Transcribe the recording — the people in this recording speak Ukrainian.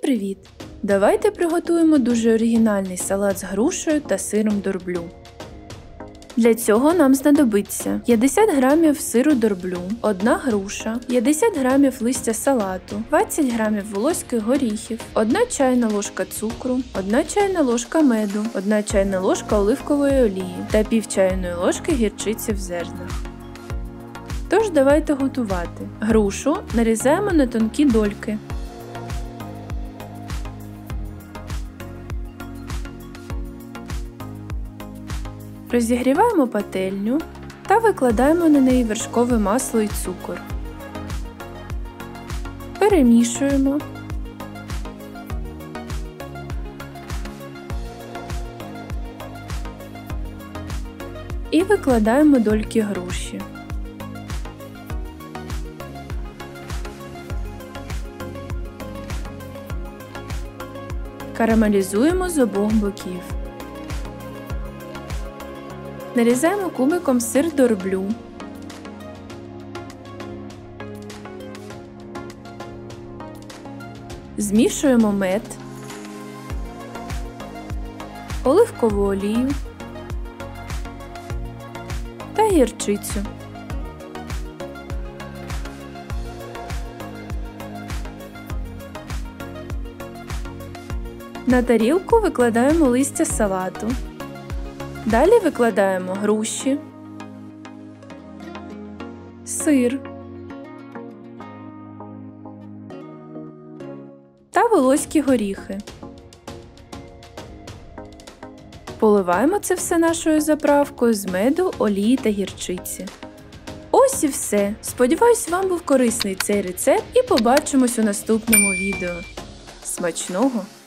привіт! Давайте приготуємо дуже оригінальний салат з грушею та сиром дорблю. Для цього нам знадобиться 50 г сиру дорблю, 1 груша, 50 г листя салату, 20 г волоських горіхів, 1 чайна ложка цукру, 1 чайна ложка меду, 1 чайна ложка оливкової олії та пів чайної ложки гірчиці в зернах. Тож давайте готувати. Грушу нарізаємо на тонкі дольки. Розігріваємо пательню та викладаємо на неї вершкове масло і цукор. Перемішуємо. І викладаємо дольки груші. Карамелізуємо з обох боків. Нарізаємо кубиком сир дорблю. Змішуємо мед, оливкову олію та гірчицю. На тарілку викладаємо листя салату. Далі викладаємо груші, сир та волоські горіхи. Поливаємо це все нашою заправкою з меду, олії та гірчиці. Ось і все. Сподіваюсь, вам був корисний цей рецепт і побачимось у наступному відео. Смачного!